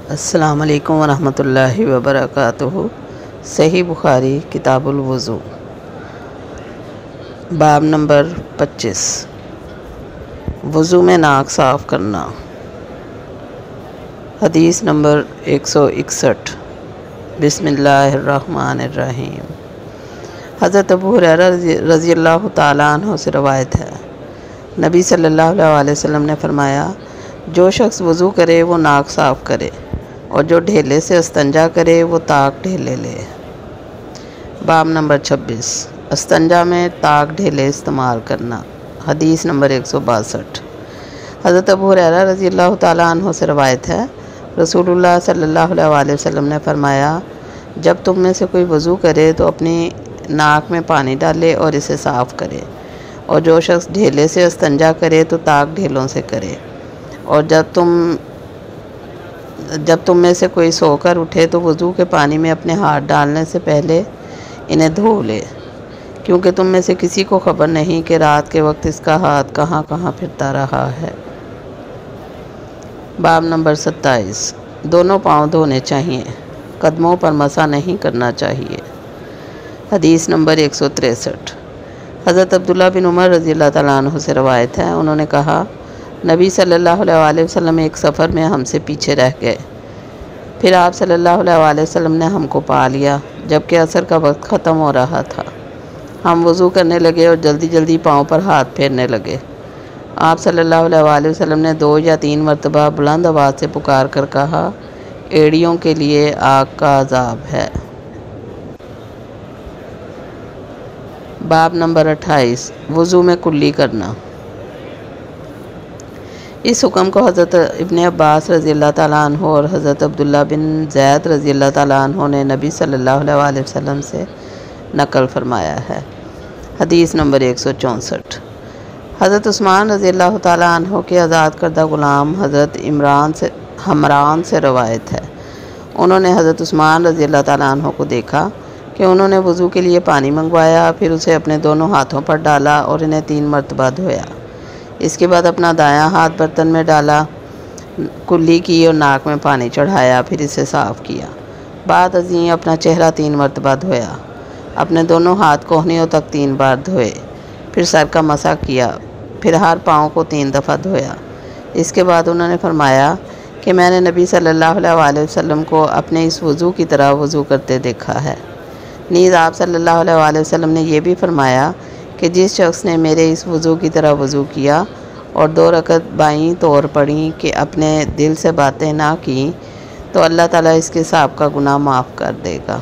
السلام علیکم ورحمۃ اللہ وبرکاتہ۔ صحیح بخاری کتاب الوضو، باب نمبر 25، وضو میں ناک صاف کرنا۔ حدیث نمبر 161، بسم اللہ الرحمن الرحیم۔ حضرت ابو ہریرہ رضی اللہ تعالیٰ عنہ سے روایت ہے، نبی صلی اللہ علیہ وسلم نے فرمایا، جو شخص وضو کرے وہ ناک صاف کرے، اور جو ڈھیلے سے استنجا کرے وہ تاک ڈھیلے لے۔ باب نمبر 26، استنجا میں تاک ڈھیلے استعمال کرنا۔ حدیث نمبر 162، حضرت ابو ہریرہ رضی اللہ تعالیٰ عنہ سے روایت ہے، رسول اللہ صلی اللہ علیہ وسلم نے فرمایا، جب تم میں سے کوئی وضو کرے تو اپنی ناک میں پانی ڈالے اور اسے صاف کرے، اور جو شخص ڈھیلے سے استنجا کرے تو تاک ڈھیلوں سے کرے، اور جب تم میں سے کوئی سو کر اٹھے تو وضو کے پانی میں اپنے ہاتھ ڈالنے سے پہلے انہیں دھو لے، کیونکہ تم میں سے کسی کو خبر نہیں کہ رات کے وقت اس کا ہاتھ کہاں کہاں پھرتا رہا ہے۔ باب نمبر 27، دونوں پاؤں دھونے چاہیے، قدموں پر مسح نہیں کرنا چاہیے۔ حدیث نمبر 163، حضرت عبداللہ بن عمر رضی اللہ تعالیٰ عنہ سے روایت ہے، انہوں نے کہا، نبی صلی اللہ علیہ وسلم ایک سفر میں ہم سے پیچھے رہ گئے، پھر آپ صلی اللہ علیہ وسلم نے ہم کو پا لیا جبکہ عصر کا وقت ختم ہو رہا تھا۔ ہم وضو کرنے لگے اور جلدی جلدی پاؤں پر ہاتھ پھیرنے لگے۔ آپ صلی اللہ علیہ وسلم نے 2 یا 3 مرتبہ بلند آواز سے پکار کر کہا، ایڑیوں کے لیے آگ کا عذاب ہے۔ باب نمبر 28، وضو میں کلی کرنا۔ اس حکم کو حضرت ابن عباس رضی اللہ تعالیٰ عنہ اور حضرت عبداللہ بن زید رضی اللہ تعالیٰ عنہ نے نبی صلی اللہ علیہ وسلم سے نقل فرمایا ہے۔ حدیث نمبر 164، حضرت عثمان رضی اللہ تعالیٰ عنہ کے آزاد کردہ غلام حضرت حمران سے روایت ہے، انہوں نے حضرت عثمان رضی اللہ تعالیٰ عنہ کو دیکھا کہ انہوں نے وضو کے لیے پانی منگوایا، پھر اسے اپنے دونوں ہاتھوں پر ڈالا اور انہیں 3 مرتبہ دھویا۔ اس کے بعد اپنا دایاں ہاتھ برتن میں ڈالا، کلی کی اور ناک میں پانی چڑھایا، پھر اسے صاف کیا۔ بعد ازیں اپنا چہرہ 3 مرتبہ دھویا، اپنے دونوں ہاتھ کوہنیوں تک 3 بار دھوئے، پھر سر کا مسح کیا، پھر ہر پاؤں کو 3 دفعہ دھویا۔ اس کے بعد انہوں نے فرمایا کہ میں نے نبی صلی اللہ علیہ وسلم کو اپنے اس وضو کی طرح وضو کرتے دیکھا ہے۔ نیز آپ صلی اللہ علیہ وسلم نے یہ بھی فرمایا کہ جس شخص نے میرے اس وضو کی طرح وضو کیا اور 2 رکعت بائیں طور پڑھیں کہ اپنے دل سے باتیں نہ کیں تو اللہ تعالیٰ اس کے سابقہ گناہ معاف کر دے گا۔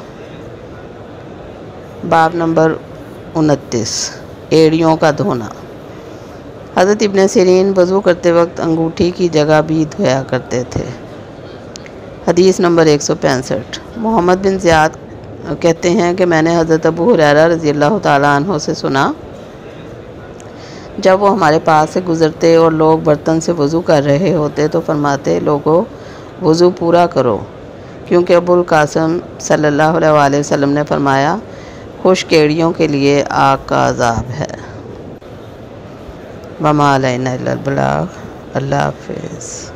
باب نمبر 29، ایڑیوں کا دھونا۔ حضرت ابن سیرین وضو کرتے وقت انگوٹھی کی جگہ بھی دھویا کرتے تھے۔ حدیث نمبر 165، محمد بن زیاد کہتے ہیں کہ میں نے حضرت ابو ہریرہ رضی اللہ تعالیٰ عنہ سے سنا، جب وہ ہمارے پاس سے گزرتے اور لوگ برتن سے وضو کر رہے ہوتے تو فرماتے، لوگو وضو پورا کرو، کیونکہ ابو القاسم صلی اللہ علیہ وسلم نے فرمایا، خشک ایڑیوں کے لیے آگ کا عذاب ہے۔ وما علینا الا البلاغ۔ اللہ حافظ۔